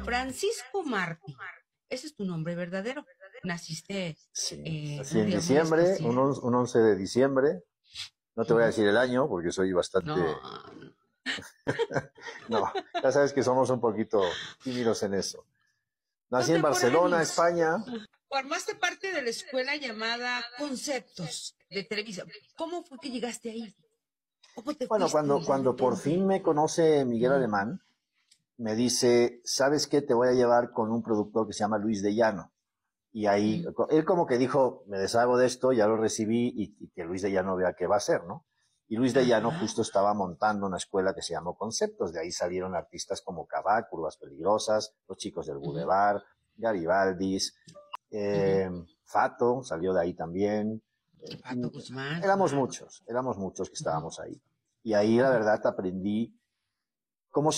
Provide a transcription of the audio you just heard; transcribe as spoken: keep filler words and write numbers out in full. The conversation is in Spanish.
Francisco Martí, ese es tu nombre verdadero. Naciste Sí, eh, así un en día muy diciembre, especial. un, on- un once de diciembre. No te voy a decir el año porque soy No, bastante... No, ya sabes que somos un poquito tímidos en eso. Nací en Barcelona, contemporáneos. España. Formaste parte de la escuela llamada Conceptos de Televisa. ¿Cómo fue que llegaste ahí? ¿Cómo te Bueno, fuiste cuando, de cuando por fin repente? me conoce Miguel Ujú. Alemán, me dice, ¿sabes qué? Te voy a llevar con un productor que se llama Luis de Llano. Y ahí, Ujú. él como que dijo, me deshago de esto, ya lo recibí y, y que Luis de Llano vea qué va a hacer, ¿no? Y Luis de Llano Ajá. justo estaba montando una escuela que se llamó Conceptos. De ahí salieron artistas como Cabá, Curvas Peligrosas, Los Chicos del Ujú. Boulevard, Garibaldis, Ujú. eh, Fato salió de ahí también. Pato Guzmán, Éramos wow. muchos, éramos muchos que Ujú. estábamos ahí. Y ahí la Ujú. verdad aprendí cómo